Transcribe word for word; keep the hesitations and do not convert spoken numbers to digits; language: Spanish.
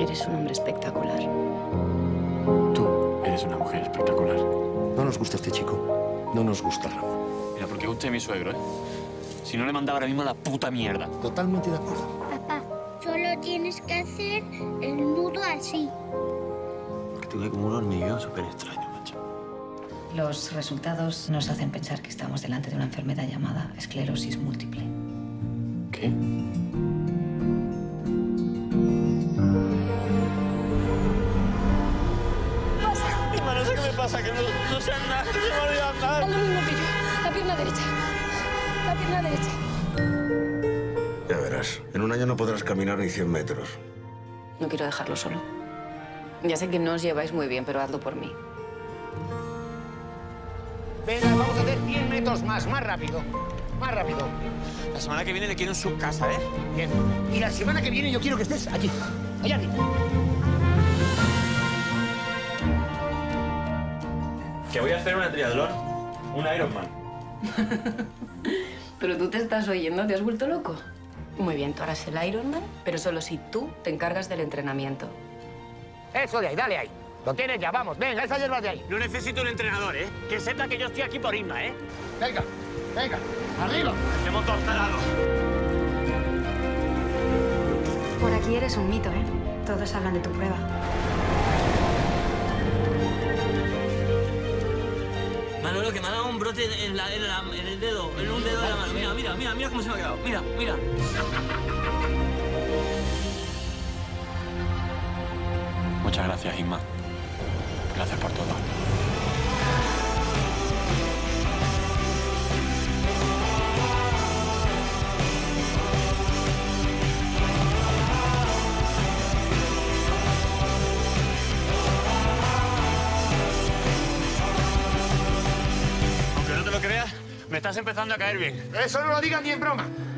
Eres un hombre espectacular. Tú eres una mujer espectacular. No nos gusta este chico. No nos gusta Ramón. Mira, porque usted es mi suegro, ¿eh? Si no le mandaba ahora mismo a la puta mierda. Totalmente de acuerdo. Papá, solo tienes que hacer el nudo así. Que tuve como un hormigueo súper extraño, macho. Los resultados nos hacen pensar que estamos delante de una enfermedad llamada esclerosis múltiple. ¿Qué? No sé qué me pasa, que no, no sé nada, que se me olvida andar. Haz lo mismo que yo. La pierna derecha. La pierna derecha. Ya verás. En un año no podrás caminar ni cien metros. No quiero dejarlo solo. Ya sé que no os lleváis muy bien, pero hazlo por mí. Venga, vamos a hacer cien metros más, más rápido. Más rápido. La semana que viene le quiero en su casa, ¿eh? Bien. Y la semana que viene yo quiero que estés allí. Allá arriba. Que voy a hacer una triatlón. Un Ironman. Pero tú te estás oyendo, ¿te has vuelto loco? Muy bien, tú harás el Ironman, pero solo si tú te encargas del entrenamiento. Eso de ahí, dale ahí. Lo tienes ya, vamos. Venga, esa hierba de ahí. No necesito un entrenador, ¿eh? Que sepa que yo estoy aquí por Isma, ¿eh? Venga, venga. Arriba. Hemos torcelado. Por aquí eres un mito, ¿eh? Todos hablan de tu prueba. Manolo, que me ha dado un brote en, la, en, la, en el dedo, en un dedo de la mano. Mira, mira, mira, mira cómo se me ha quedado. Mira, mira. Muchas gracias, Isma. Gracias por todo. Aunque no te lo creas, me estás empezando a caer bien. Eso no lo digas ni en broma.